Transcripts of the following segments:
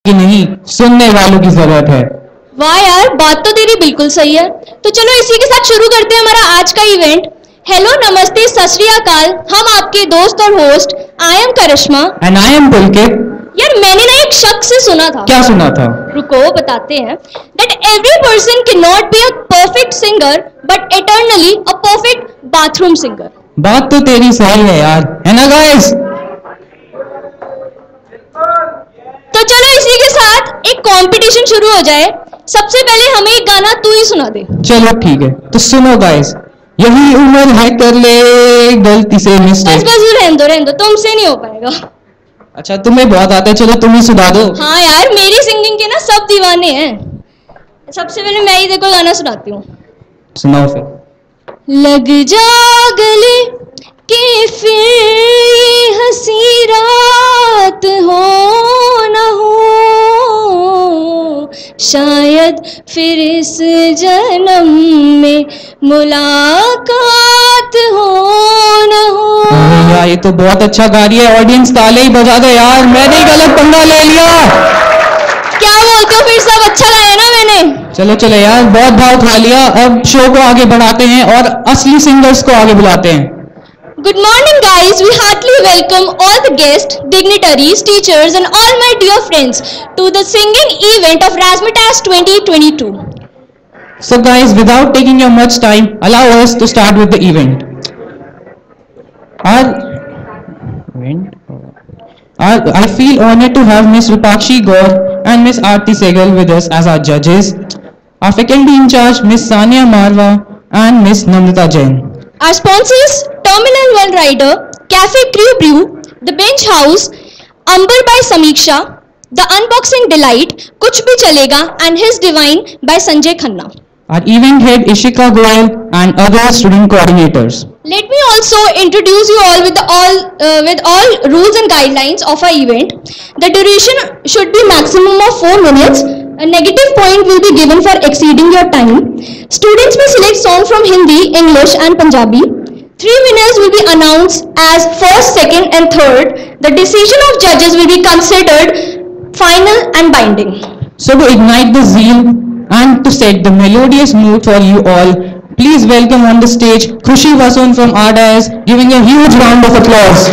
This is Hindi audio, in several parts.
कि नहीं, सुनने वालों की जरूरत है। वाह यार, बात तो तेरी बिल्कुल सही है। तो चलो इसी के साथ शुरू करते हैं हमारा आज का इवेंट। हेलो, नमस्ते, सत श्री अकाल। हम आपके दोस्त और host, I am Karishma and I am Pulkit. यार मैंने ना एक शख्स से सुना था। क्या सुना था? रुको बताते हैं। That every person can not be a perfect singer but eternally a perfect bathroom singer. बात तो तेरी सही है यार, है ना गाइस? तो चलो इसी के साथ एक कंपटीशन शुरू हो जाए। सबसे पहले हमें एक गाना तू ही सुना दे। चलो ठीक है, तो सुनो गाइस। यही उम्र है कर ले गलती से बस मिस्टेक। बस रहने दो, तुमसे नहीं हो पाएगा। अच्छा, तुम्हें बहुत आता है, चलो तुम ही सुना दो। हाँ यार, मेरी सिंगिंग के ना सब दीवाने हैं। सबसे पहले मैं ही देखो गाना सुनाती हूँ। सुनाओ फिर। लग जा गले कि फिर ये हंसी रात हो न हो, शायद फिर इस जन्म में मुलाकात हो न हो। अरे यार, ये तो बहुत अच्छा गा रही है। ऑडियंस ताले ही बजा दो यार, मैंने ही गलत पंगा ले लिया। क्या बोलते हो, फिर सब अच्छा गाया ना मैंने? चलो चलो यार, बहुत भाव खा लिया। अब शो को आगे बढ़ाते हैं और असली सिंगर्स को आगे बुलाते हैं। Good morning guys, we heartily welcome all the guests, dignitaries, teachers and all my dear friends to the singing event of Razzmatazz 2022. So guys, without taking your much time, allow us to start with the event. I feel honored to have Miss Rupakshi Gaur and Miss Aarti Sehgal with us as our judges. Our faculty in charge, Miss Sania Marwa and Miss Namrata Jain. Our sponsors, Terminal 1 Rider, Cafe Crew Brew, The Bench House, Amber by Samiksha, The Unboxing Delight, Kuch Bhi Chalega and His Divine by Sanjay Khanna. Our event head Ishika Goyal and other student coordinators. Let me also introduce you all with all rules and guidelines of our event. The duration should be maximum of 4 minutes. A negative point will be given for exceeding your time. Students may select song from Hindi, English and Punjabi. 3 winners will be announced as first, second and third. The decision of judges will be considered final and binding. So to ignite the zeal and to set the melodious mood for you all, please welcome on the stage Khushi Vasoon from RDS, giving a huge round of applause.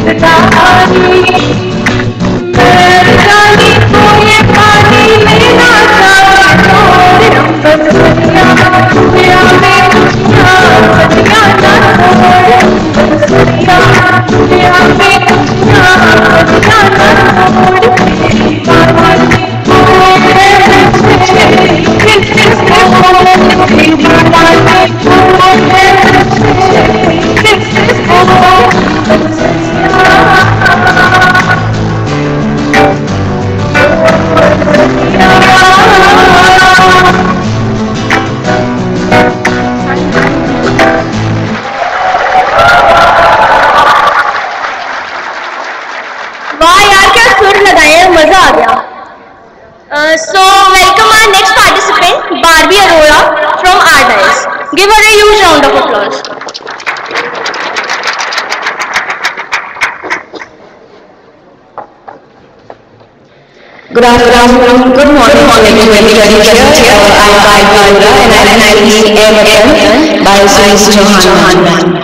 So welcome our next participant, Barbie Arora from RDIS. Give her a huge round of applause. Good afternoon, good morning to everybody present here. I'm Barbie Arora and I will be Air Watan by Science Chauhan ma'am.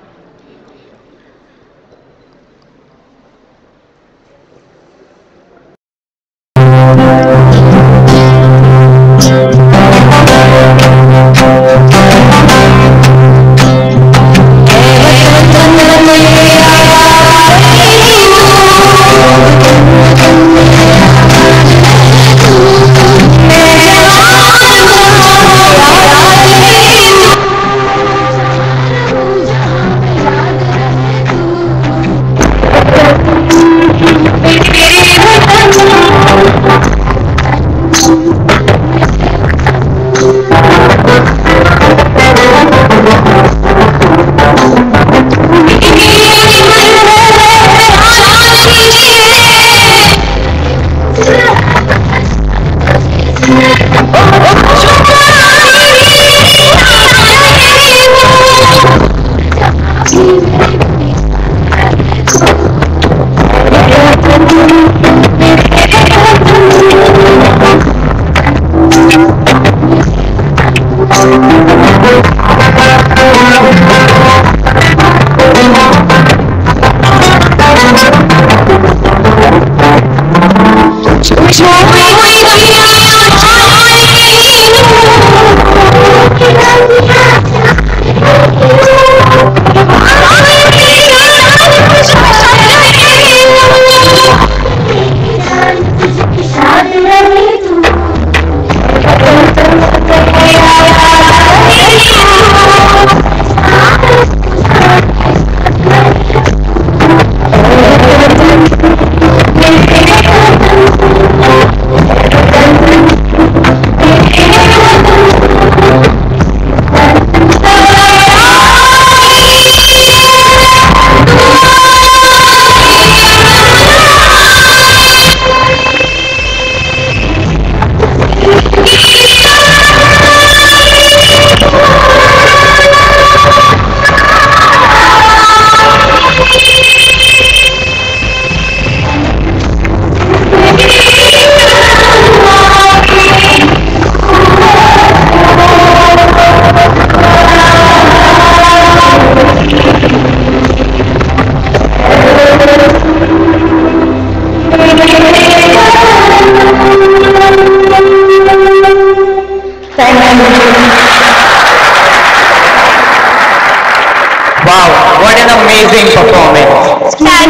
Wow, what an amazing performance.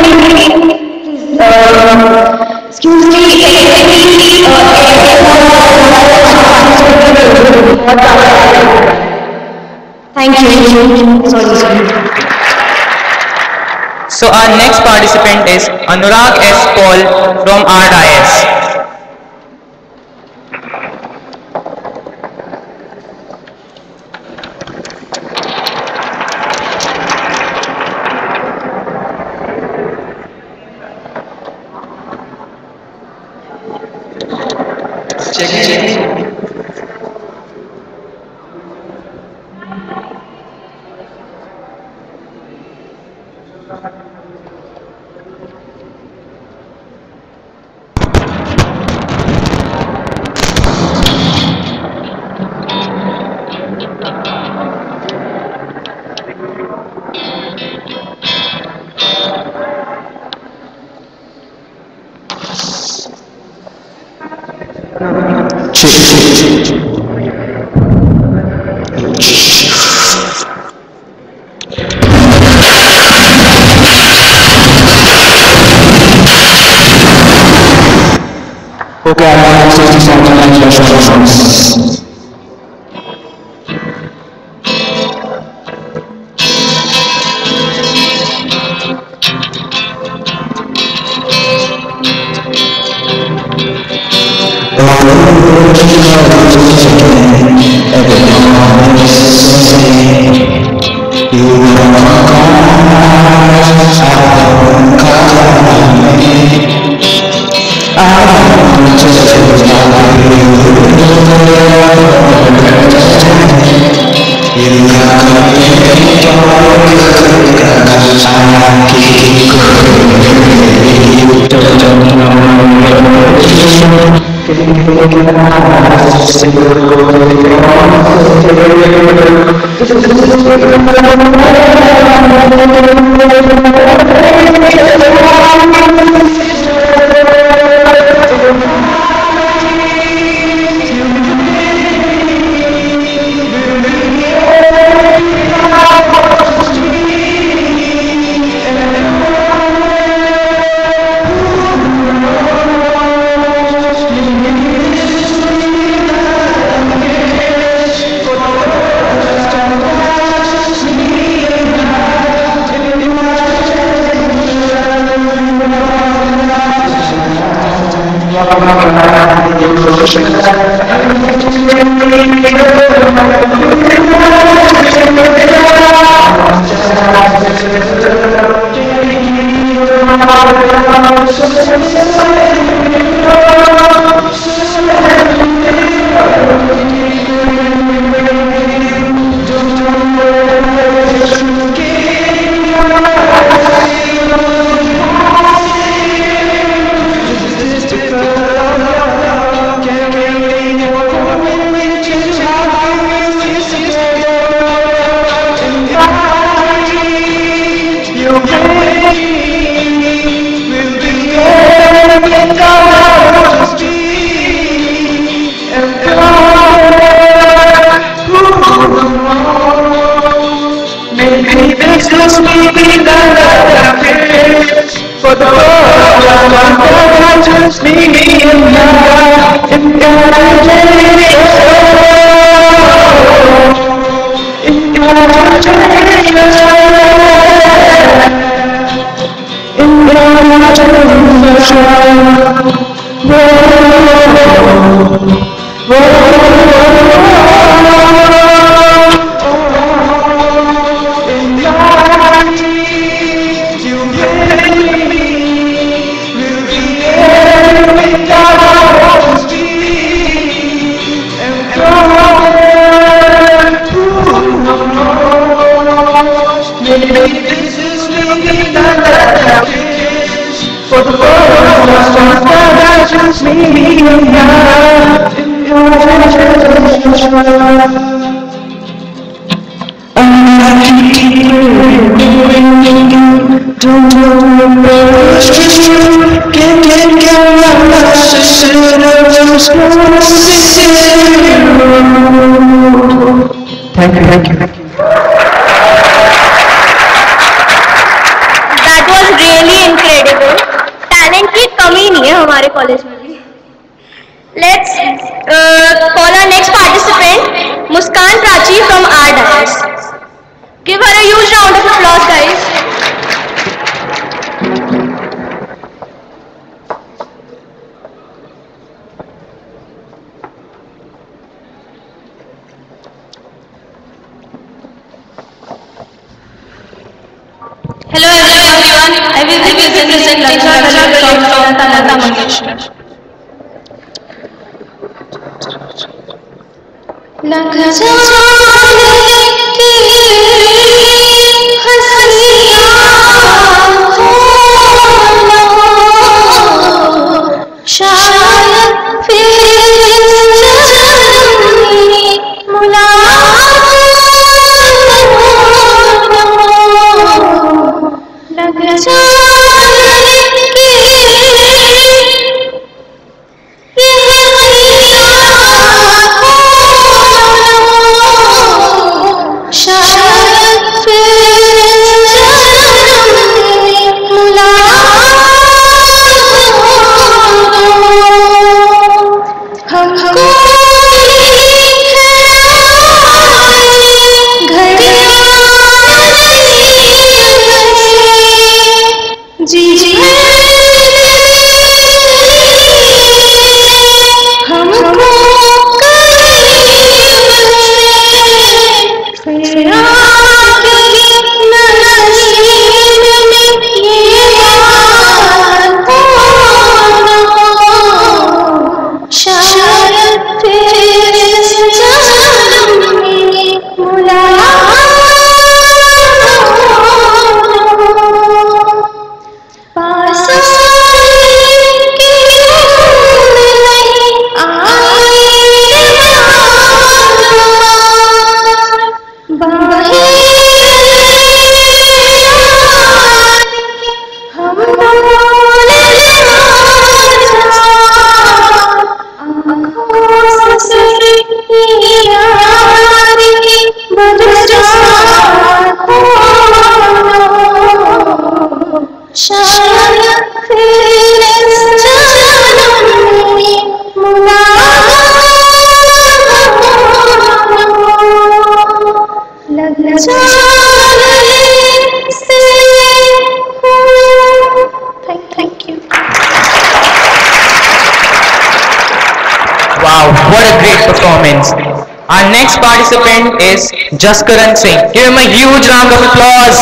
Excuse me, thank you. Sorry. So our next participant is Anurag S. Paul from RDIS. Okay, I want 60 seconds. That was really incredible. Talent की कमी नहीं है हमारे कॉलेज में भी. Let's call our next participant, Muskan Prachi from our dance. Give her a huge round of applause, guys. Hello everyone, I will be presenting lecture from Lata Mangeshkar. लग जाने की हंसियाँ हो ना, शायद फिर जन्मी मुलाकात हो. लग जाने की ये जी हमको फिर आगे नसीब में ये बात होना शायद फिर इस जन्म में मुलाकात पास के नहीं हम शायद फिर इस जन्म में मुलाकात लग जाने से thank you Wow, what a great performance. Our next participant is Jaskaran Singh. Give him a huge round of applause.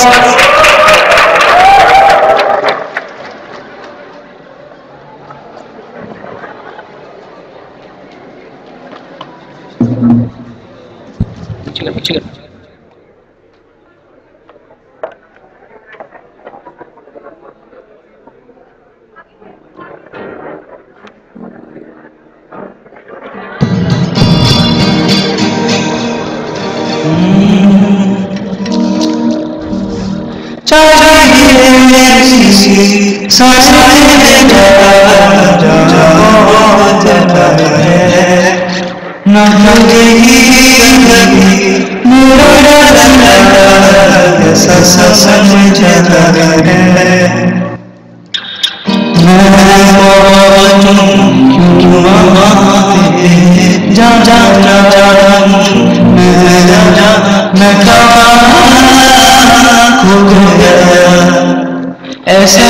ऐसा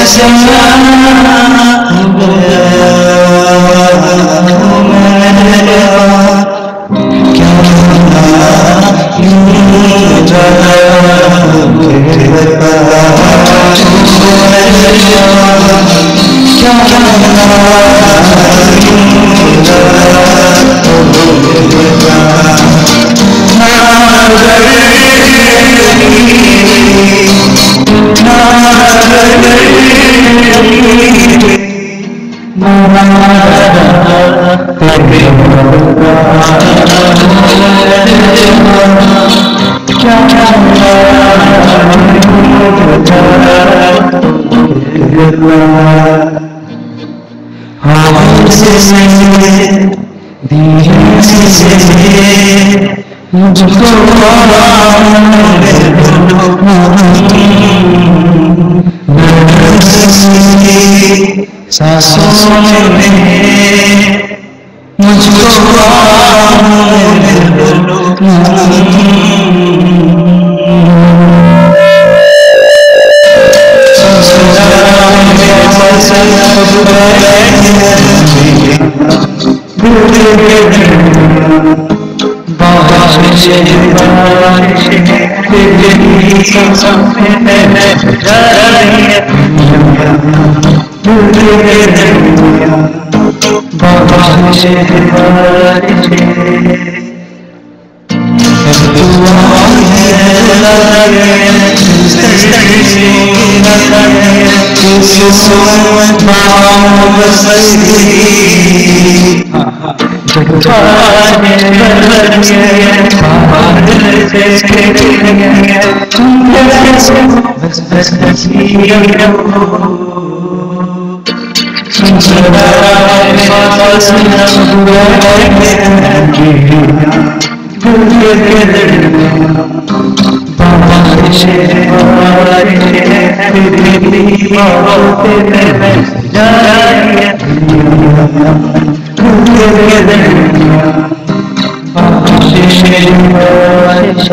सांसों में मुझको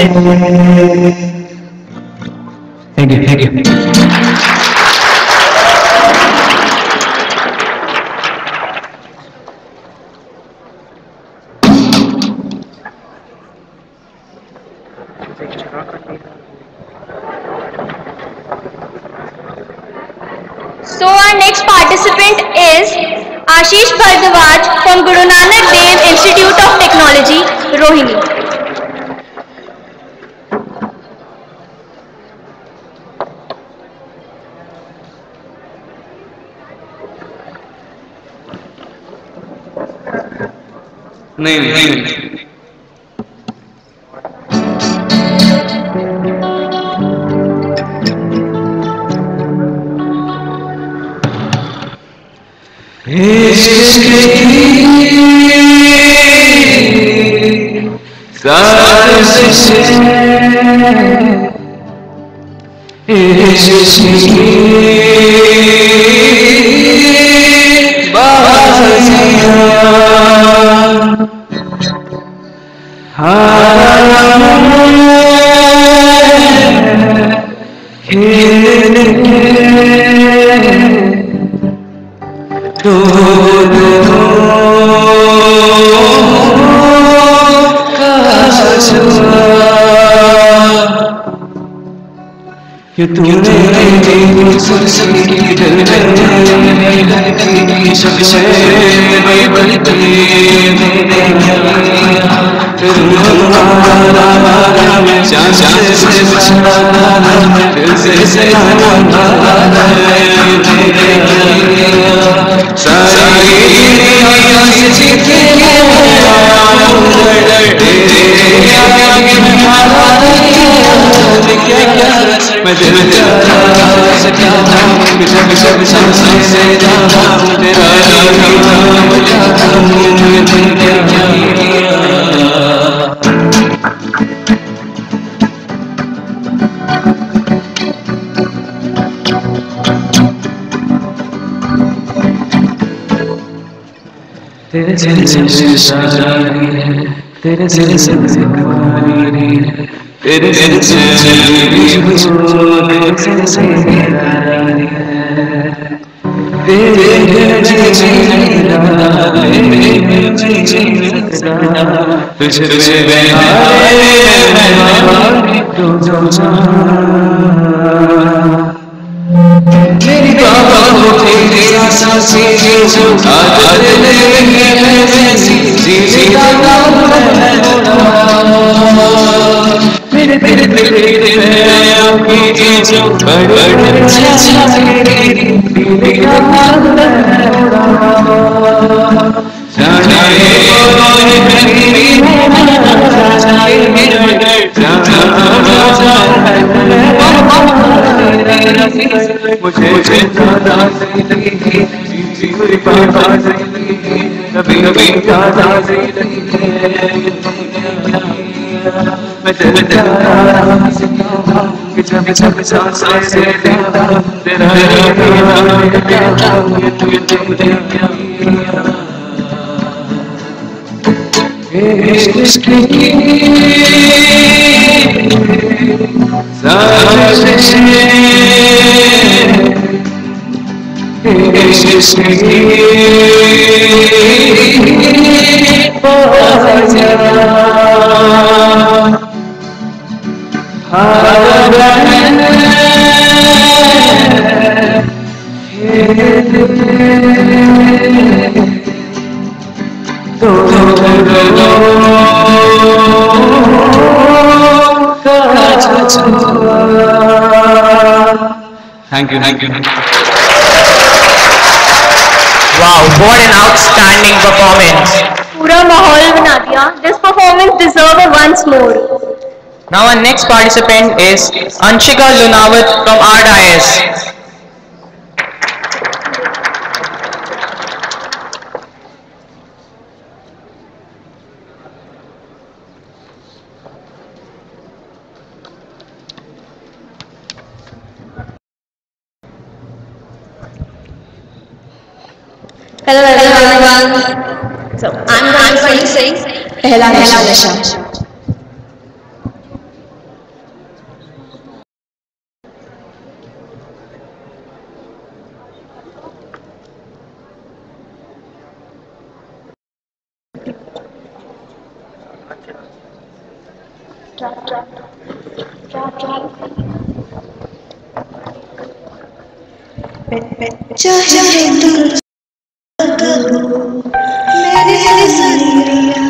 Thank you. So our next participant is Ashish Bhardwaj from Guru Nanak Dev Institute of Technology, Rohini. नहीं Thank you. Wow, what an outstanding performance. पूरा माहौल बना दिया. This performance deserves a once more. Now our next participant is Anshika Lunawat from RIS. Hello everyone. So I'm going to sing Pehla Nasha. चाहे दूर मेरे सारिया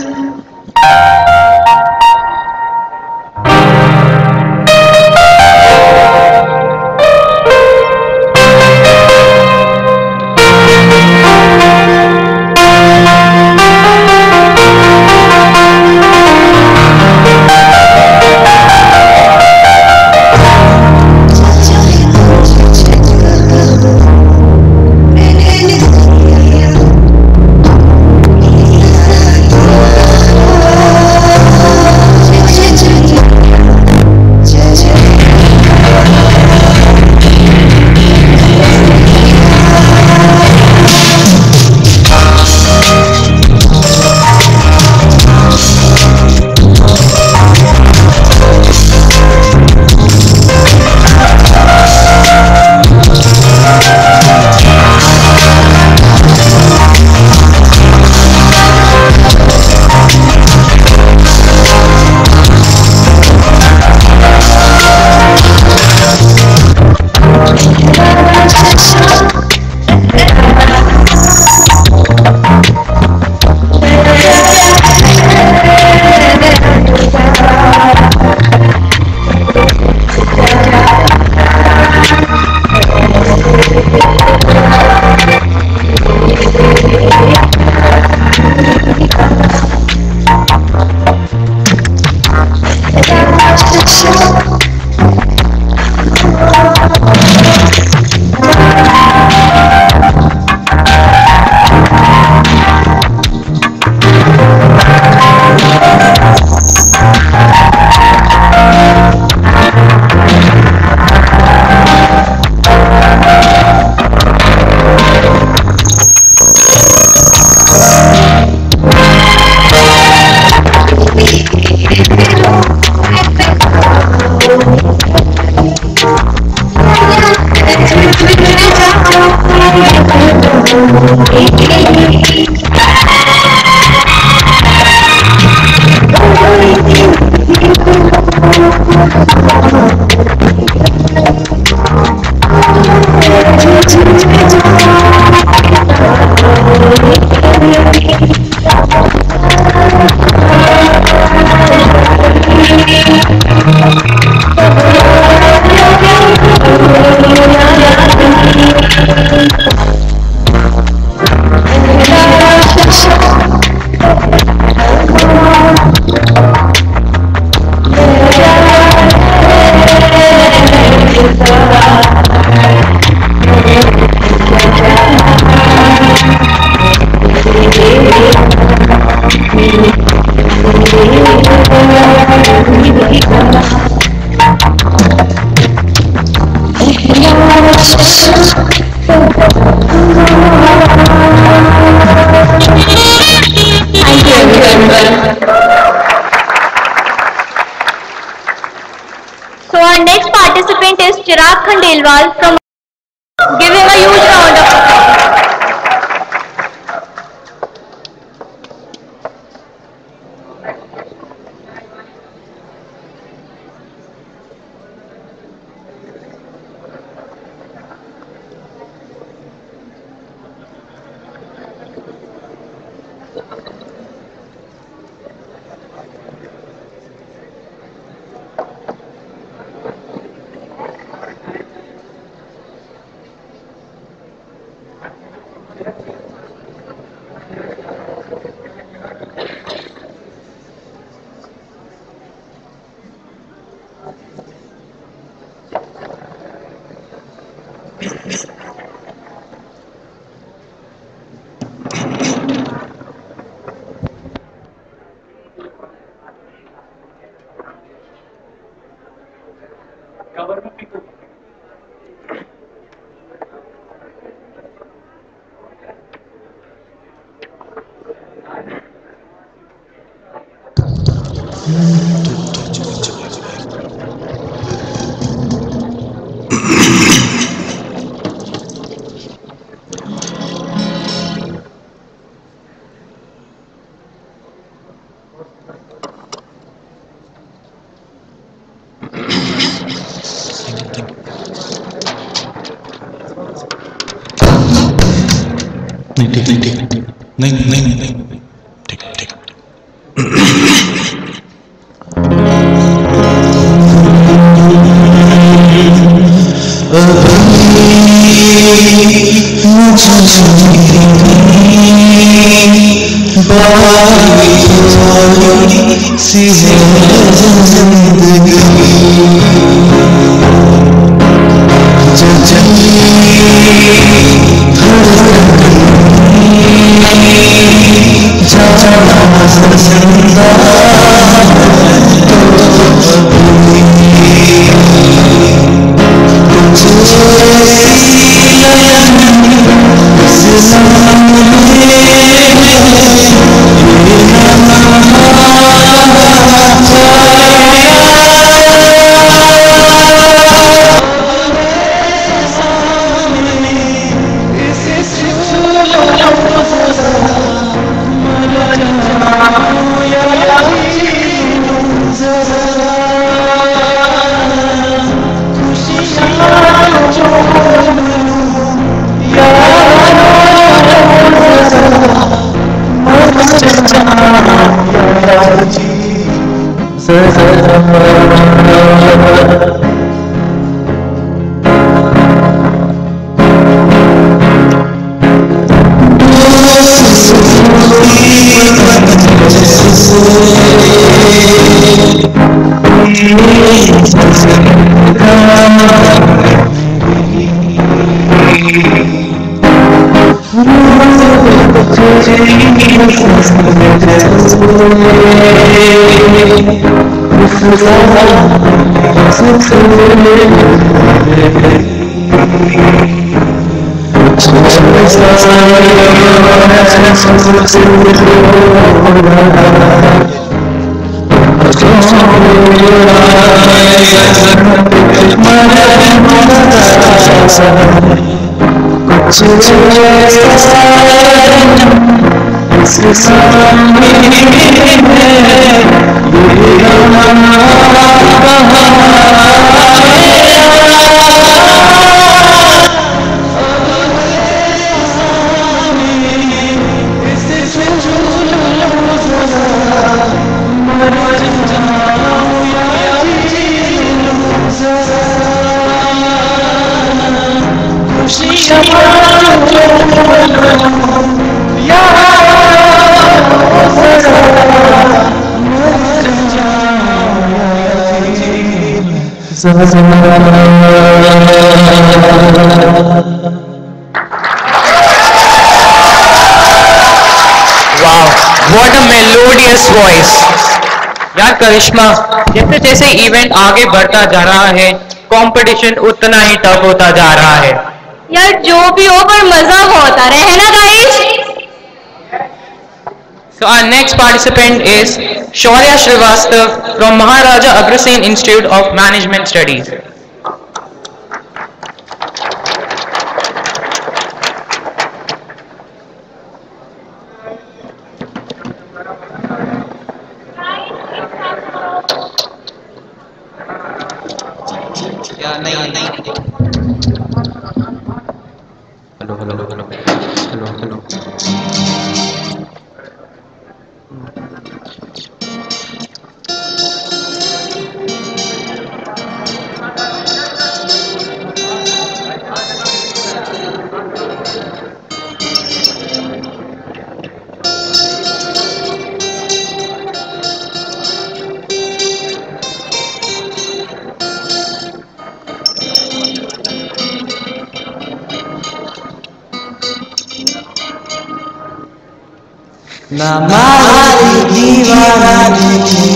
So our next participant is Chirag Khandelwal from giving a huge round of applause. नहीं ठीक नहीं ठीक नहीं नहीं नहीं ठीक ठीक What a melodious voice. यार करिश्मा, जैसे जैसे इवेंट आगे बढ़ता जा रहा है, कंपटीशन उतना ही टफ होता जा रहा है। यार जो भी हो पर मजा बहुत आ रहा है ना guys? So our next participant is Shaurya Srivastav from Maharaja Agrasen Institute of Management Studies. हमारी दीवानी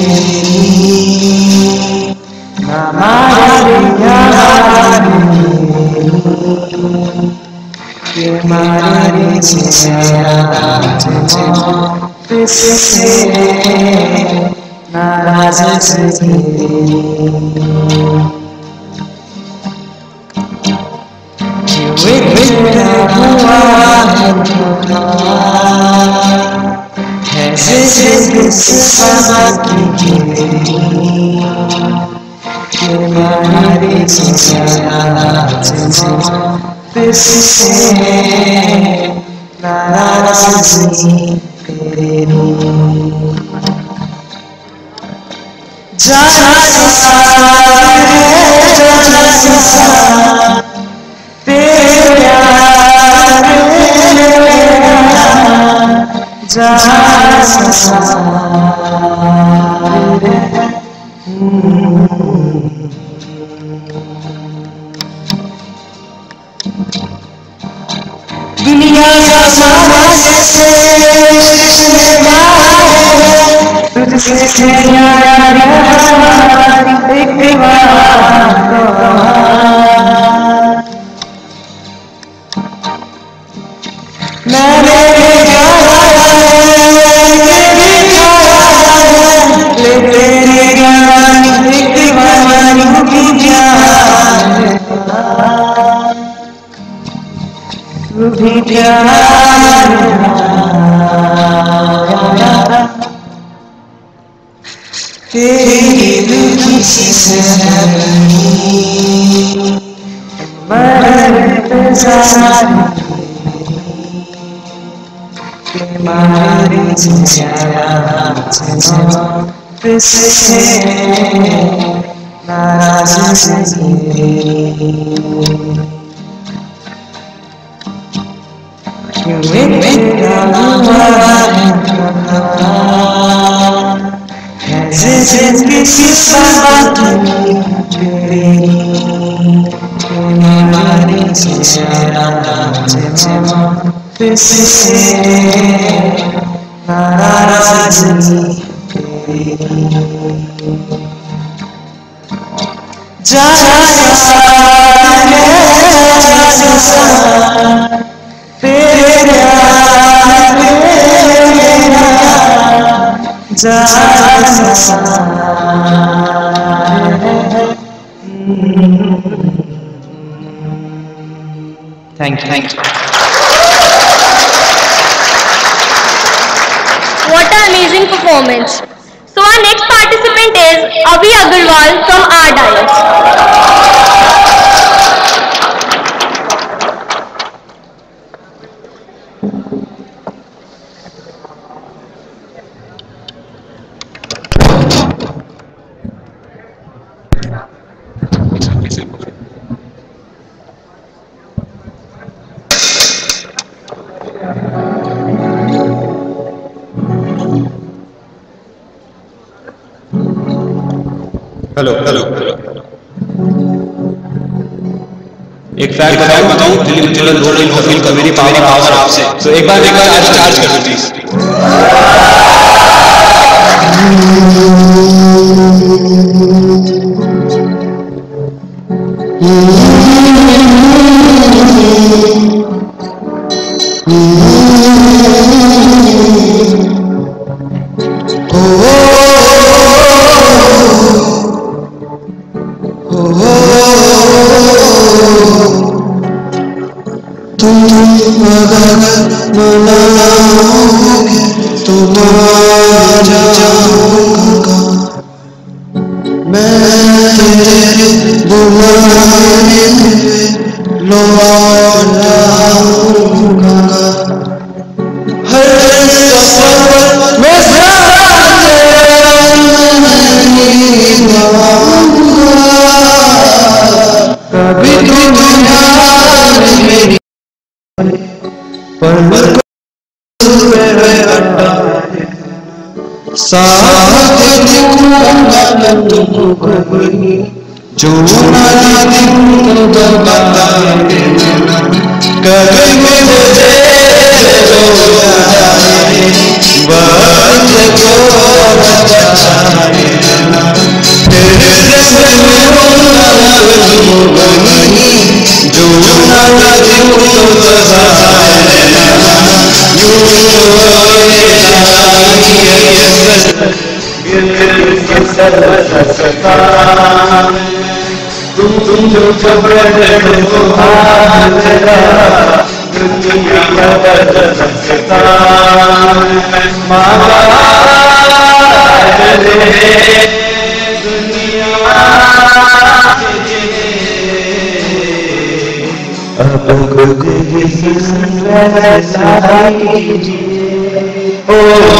हमारी दीवानी हमारी किससे नाराज दुनिया का सामने से तुझसे यार एक मैंने तेरे गानी एक दीवानी की जान तू भी प्यार तेरी दुखी सी सनमी तुम्हारी से नाराज किसी बात Thank you. What an amazing performance. So our next participant is Avi Agarwal from our dais. Hello एक फैक्ट बताऊं दिल्ली में थोड़ा दो दिन फील कर मेरी पावर आपसे तो एक बार आज चार्ज कर दो प्लीज जो तुम जो दुनिया फैसला कीजिए। ओ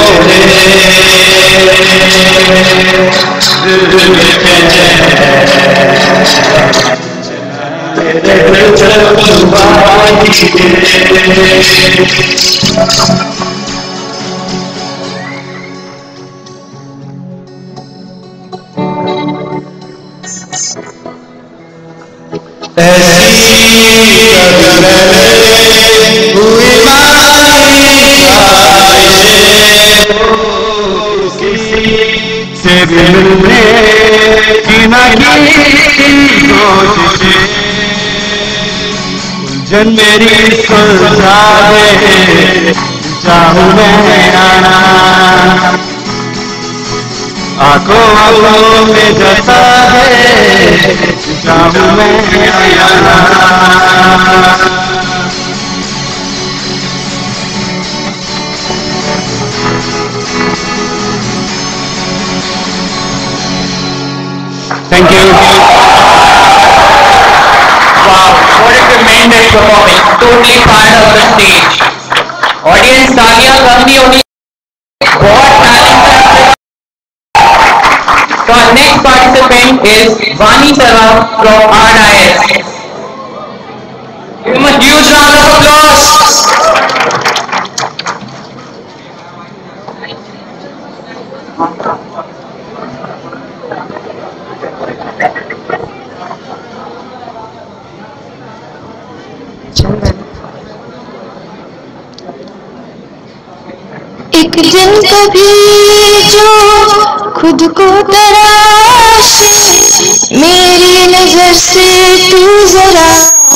जन मेरी सुलझा दे, चाहूं मैं आना आंखों में जता है, चाहूं मैं आना। Thank you. Wow, what a tremendous performance. Totally fired up the stage. Audience तालियां करनी होगी. बहुत talented. So our next participant is Vani Sarva from RIS. Give him a huge round of applause. एक दिन कभी जो खुद को तराशे, मेरी नजर से तू जरा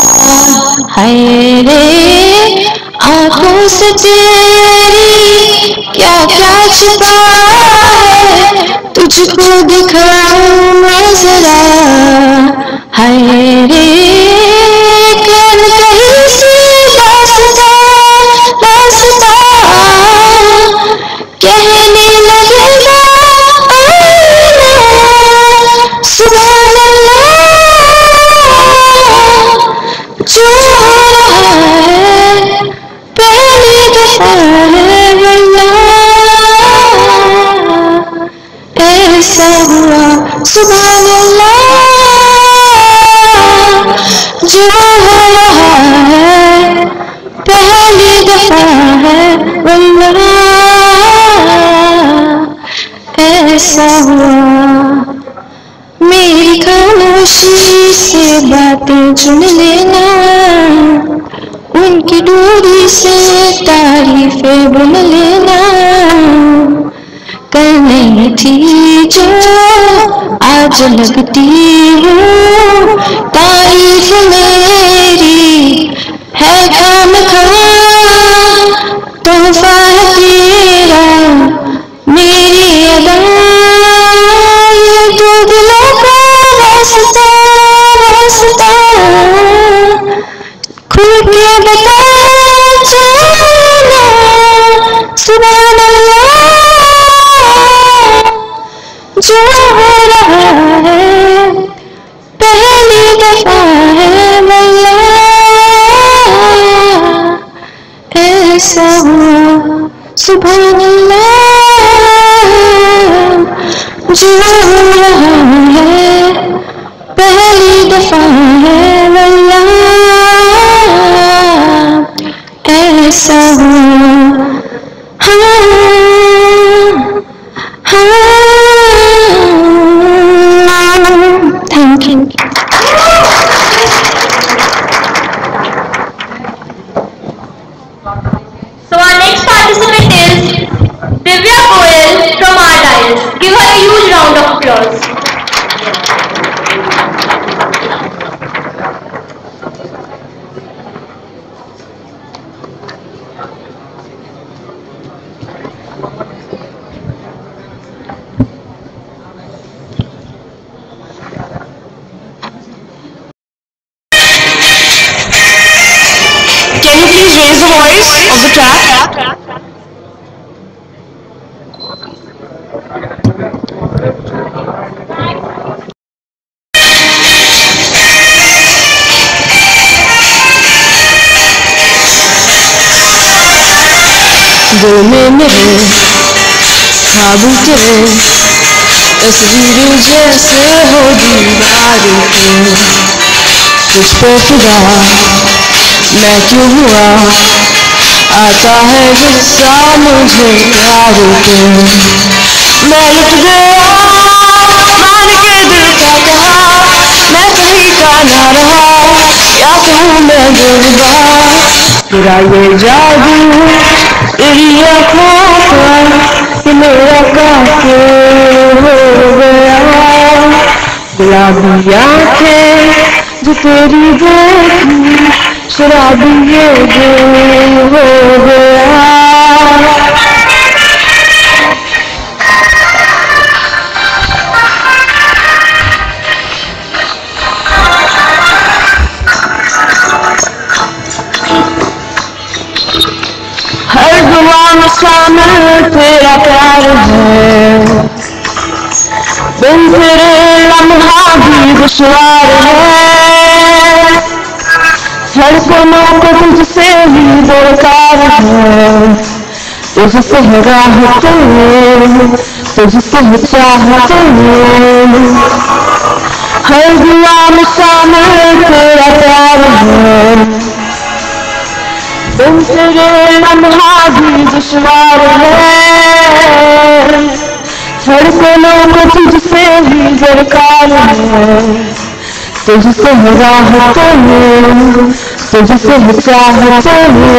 हाय रे, आंखों से तेरी क्या क्या छिपा है, तुझको दिखाऊं मैं जरा हाय रे। कल कहीं से दास्तां दास्तां कहने लगेगा आईना, सुभान अल्लाह जो रहा है पहली दफा है वल्लाह, ऐसा हुआ सुभान अल्लाह जो रहा है पहली दफा है वल्लाह, ऐसा हुआ। मेरी खामोशी से बातें चुन लेना, उनकी दूरी से तारीफें बुन लेना, कल नहीं थी जो आज लगती हूँ, तारीफ मेरी है खामखा, तोहफा है तेरा मेरी अदा, ये तो दिलों का रास्ता रास्ता, खुल के बता जाना सुभान अल्लाह जो हो रहा है पहली दफा है वल्लाह, ऐसा हुआ सुभान अल्लाह जो हो रहा है पहली दफा है वल्लाह, ऐसा हुआ। Thank you. So our next participant is Divya Goyal from RIS. Give her a huge round of applause. Can you please raise the voice of the track? दिल में मेरे ख्वाब तेरे तस्वीर जैसे हो दीवारों पे तुझ पे फिदा मैं क्यों हुआ आता है गुस्सा मुझे प्यारों पे मैं लुट गया मान के दिल का कहा मैं कहीं का ना रहा क्या कहूँ मैं बेवफा तेरा ये जादू तेरी आँखों पर कि मेरा काफिर हो गया गुलाबी आँखें जो तेरी देखी शराबी ये दिल हो गया हर दुआ में शामिल तेरा प्यार है बिन तेरे लम्हा भी दुश्वार है धड़कनों को तुझसे ही दरकार है तुझसे है राहते तुझसे है चाहते हर दुआ में शामिल तेरा प्यार है बिन तेरे लम्हा भी दुश्वार है धड़कनों को तुझसे ही दरकार है तुझसे है राहते तुझसे है चाहते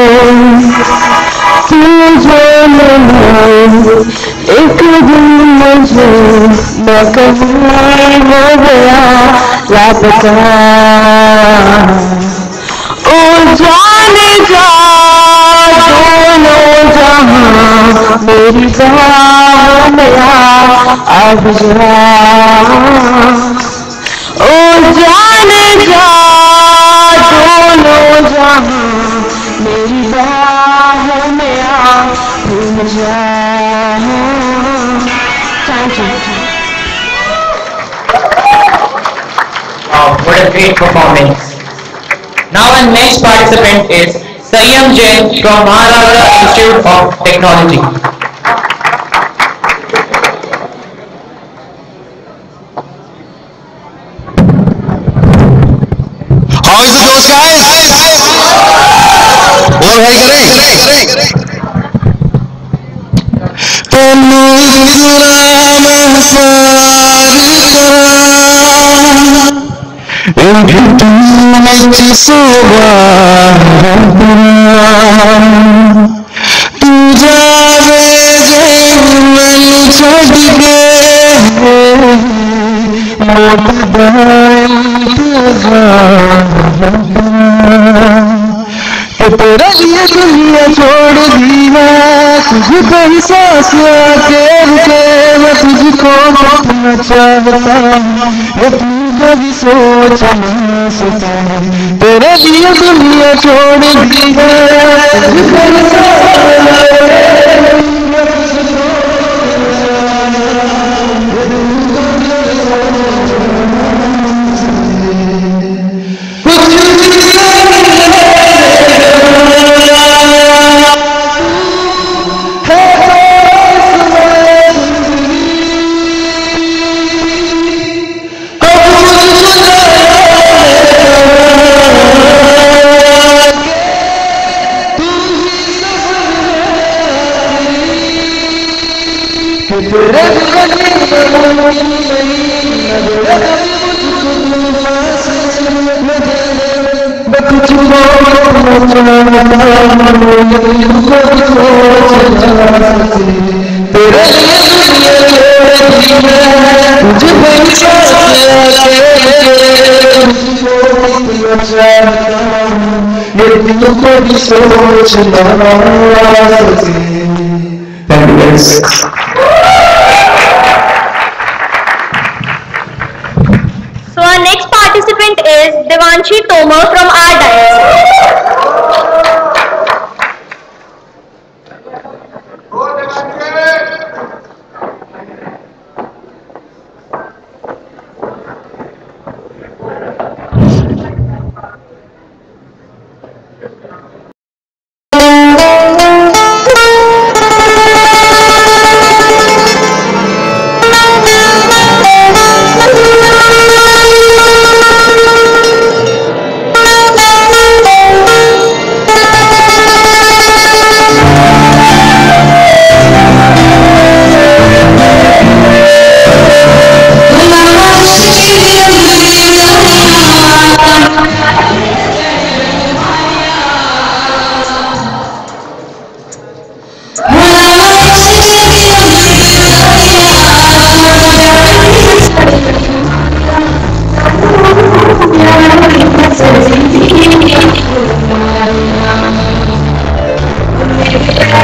तू जो मिले एक दिन मुझे मैं कहूँ हो गया लापता ओ जाने जा दोनों जहां मेरी बाहों में अब जा ओ जाने जा दोनों जहां मेरी बाहों में भूल जा thank you Wow, what a great performance. Now our next participant is Sayyam Jain from Maharashtra Institute of Technology. How is it those guys? और भाई करें तू जावे मैनू छड़ के तेरा लिए दुनिया छोड़ दी मैं तुझे कहीं सांस आके रुके मैं तुझको पाना चाहता ये तू कभी सोच नहीं सकता तेरे लिए दुनिया छोड़ दी है तुझे कहीं सांस So our next participant is Devanshi Tomar from our dais.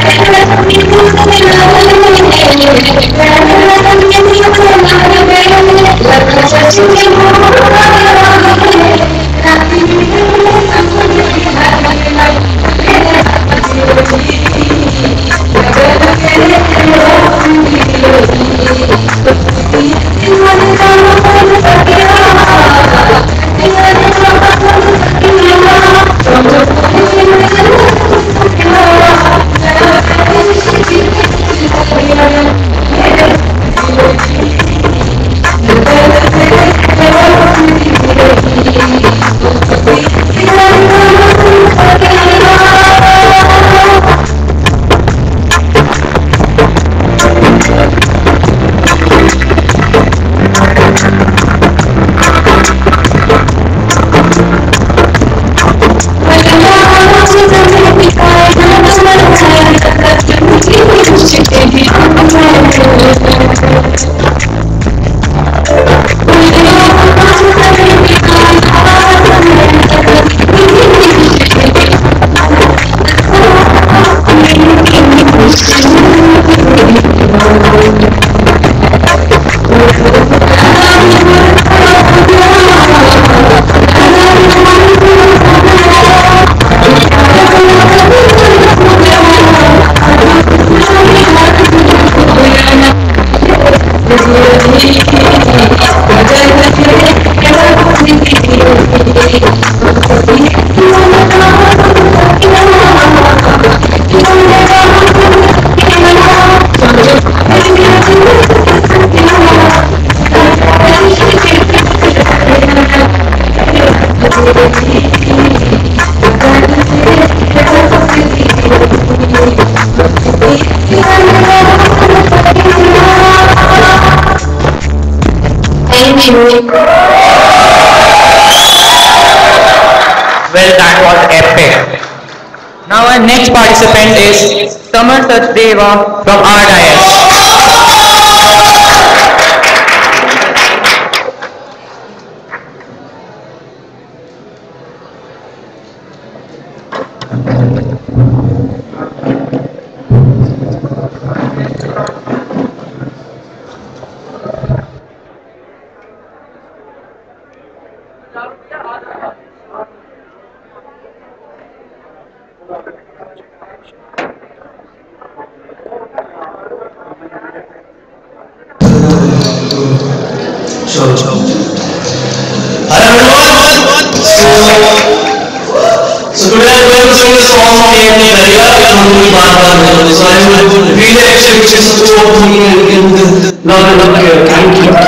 Well, that was epic. Now our next participant is Samar Sachdeva from RIS. So today I'm going to sing a song named Dariya Ki Dhuni Baar Baar Bole. So I will read the expressions to me and love and care. Thank you.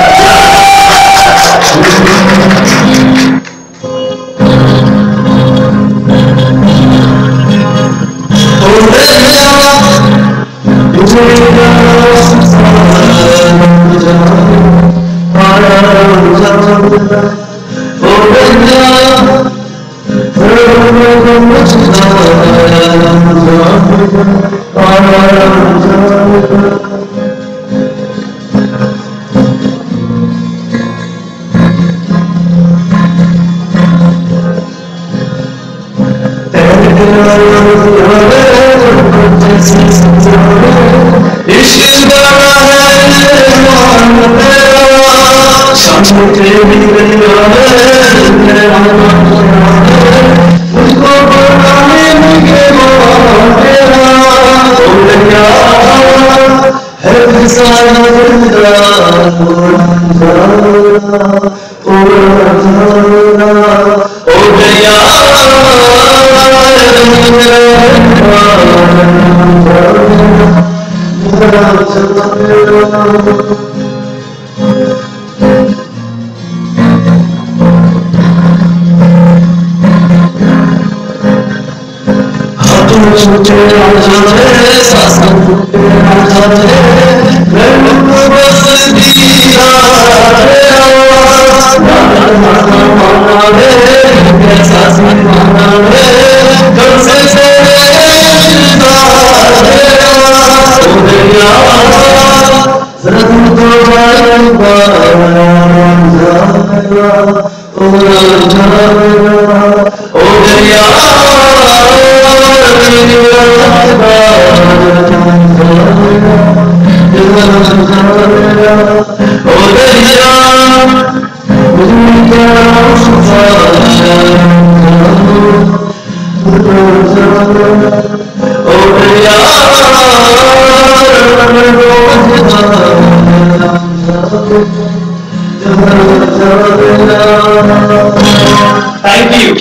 Oh, Thank you.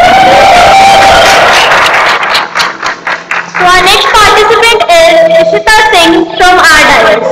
So our next participant is Ishita Singh from RDIS.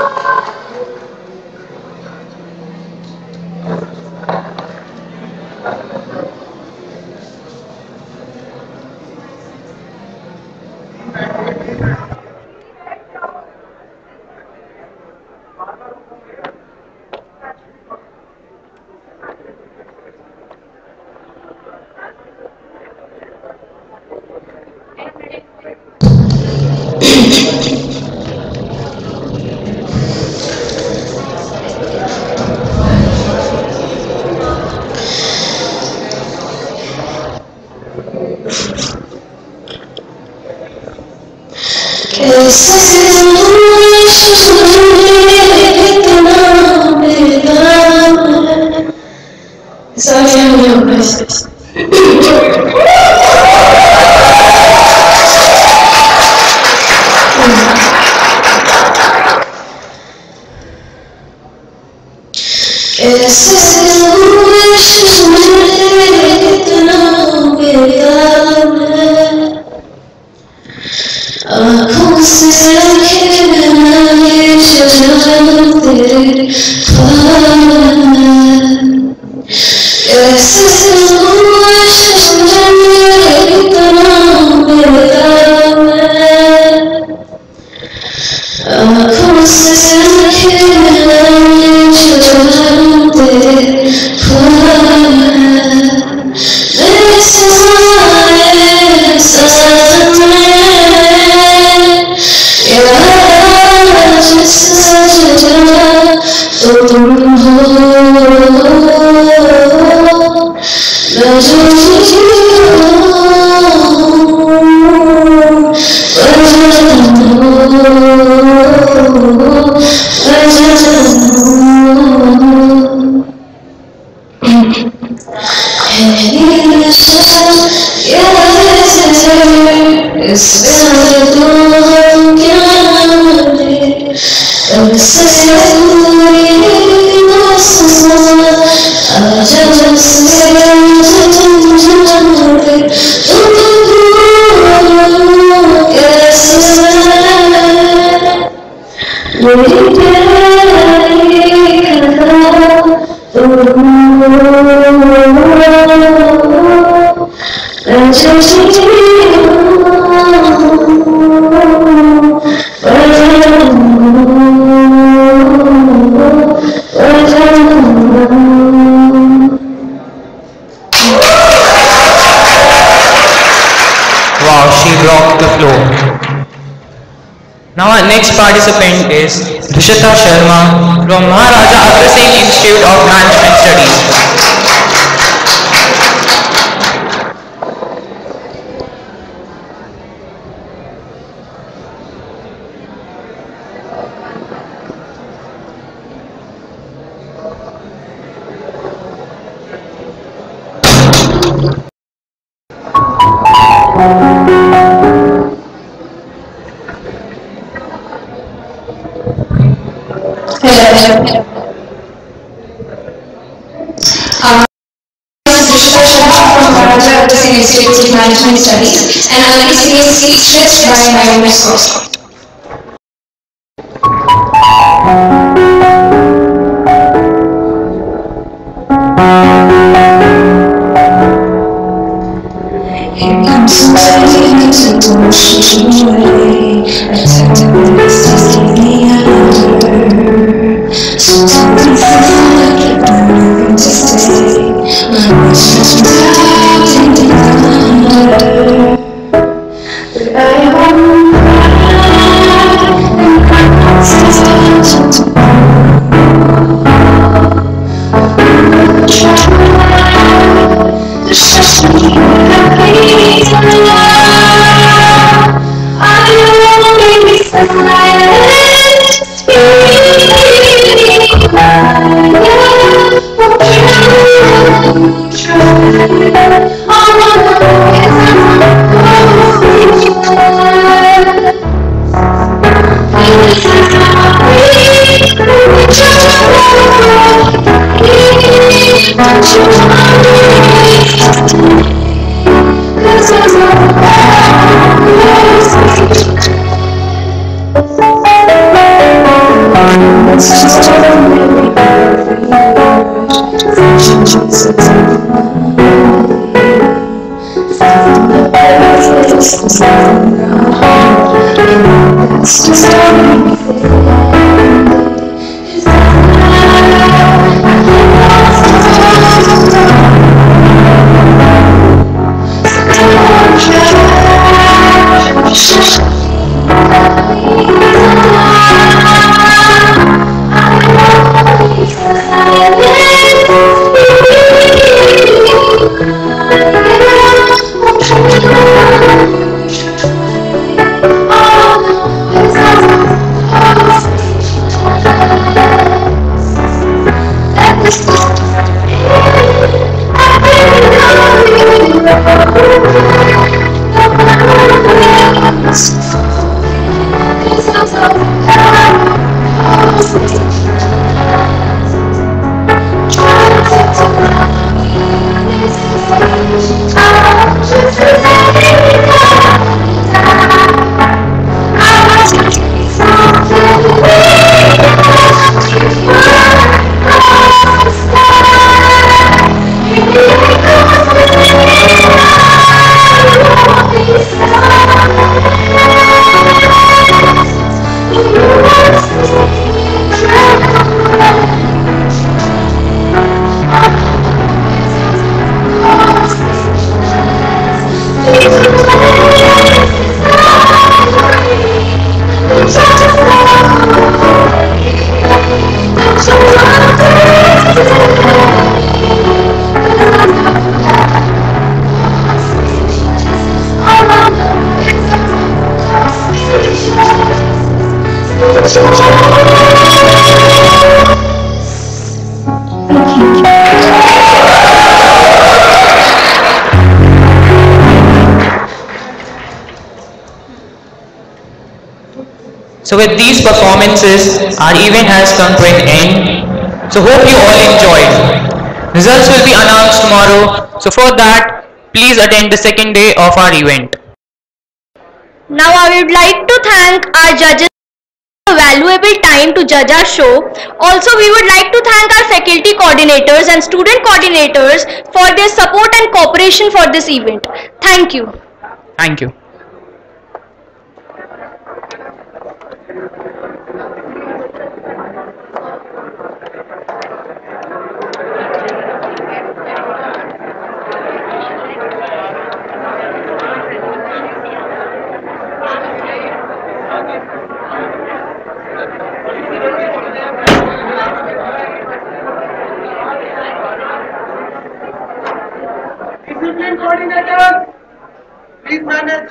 Wow, she rocked the floor. Now our next participant is Rishita Sharma from Maharaja Agrawal Institute of Management Studies. Institute of Management Studies, and I will be speechless by my own source. Here comes somebody to push you away, attempting to see me under. So tell me that I'm going to stay. My wish is doubting the thunder. But I won't cry, and I'm not starting to try to shut me happy to love. I So with these performances, our event has come to an end. So hope you all enjoyed. Results will be announced tomorrow. So for that, please attend the second day of our event. Now I would like to thank our judges for valuable time to judge our show. Also, we would like to thank our faculty coordinators and student coordinators for their support and cooperation for this event. Thank you. Thank you. Discipline coordinators, please manage.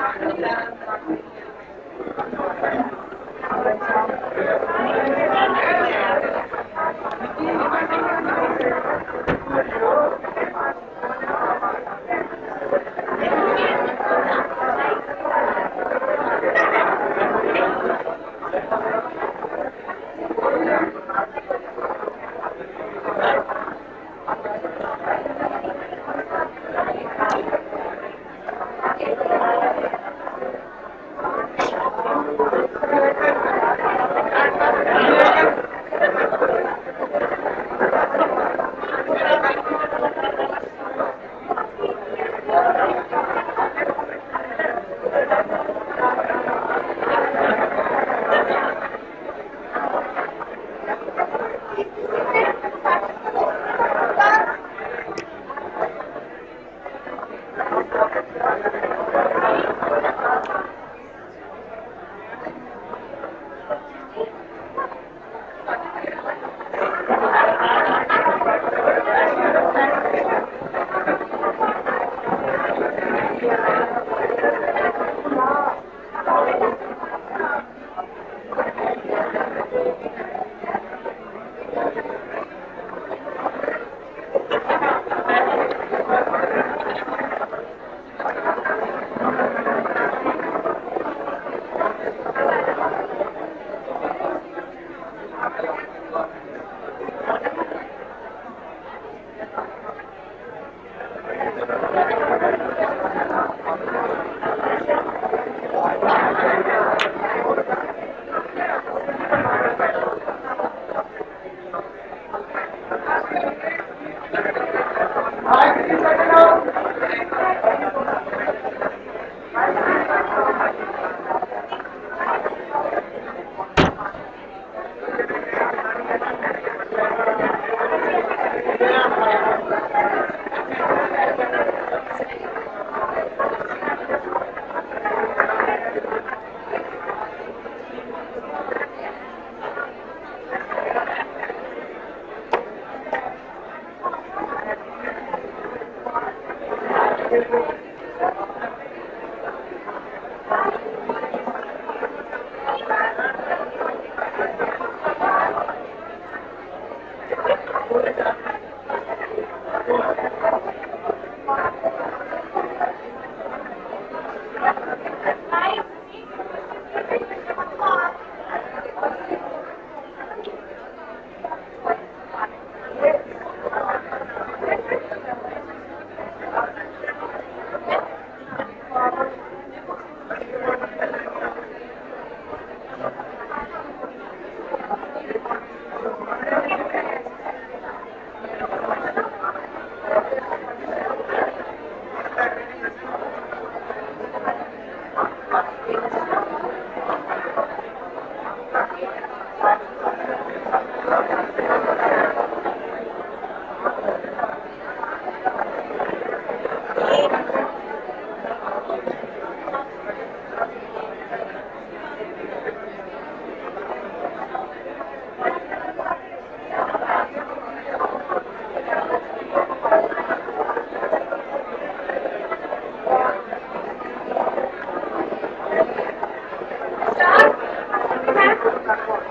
platform.